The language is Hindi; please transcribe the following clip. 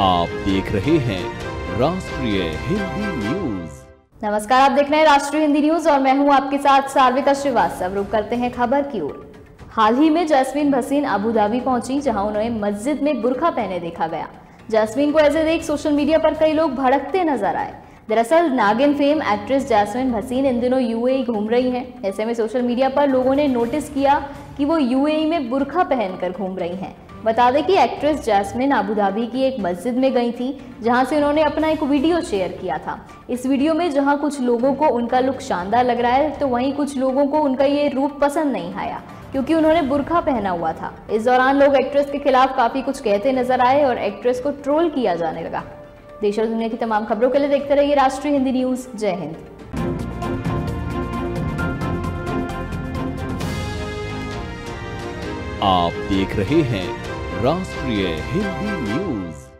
आप देख रहे हैं राष्ट्रीय हिंदी न्यूज। नमस्कार, आप देख रहे हैं राष्ट्रीय हिंदी न्यूज और मैं हूं आपके साथ सार्विका श्रीवास्तव। रुक करते हैं खबर की ओर। हाल ही में जैस्मीन भसीन अबू धाबी पहुंची, जहां उन्हें मस्जिद में बुर्का पहने देखा गया। जैस्मीन को ऐसे देख सोशल मीडिया पर कई लोग भड़कते नजर आए। दरअसल नागिन फेम एक्ट्रेस जैस्मीन भसीन इन दिनों यूएई घूम रही हैं। ऐसे में सोशल मीडिया पर लोगों ने नोटिस किया कि वो यूएई में बुर्का पहनकर घूम रही हैं। बता दें कि एक्ट्रेस जैस्मिन अबू धाबी की एक मस्जिद में गई थी, जहां से उन्होंने अपना एक वीडियो शेयर किया था। इस वीडियो में जहां कुछ लोगों को उनका लुक शानदार लग रहा है, तो वहीं कुछ लोगों को उनका ये रूप पसंद नहीं आया, क्योंकि उन्होंने बुर्का पहना हुआ था। इस दौरान लोग एक्ट्रेस के खिलाफ काफी कुछ कहते नजर आए और एक्ट्रेस को ट्रोल किया जाने लगा। देश और दुनिया की तमाम खबरों के लिए देखते रहिए राष्ट्रीय हिंदी न्यूज। जय हिंद। आप देख रहे हैं राष्ट्रीय हिंदी न्यूज।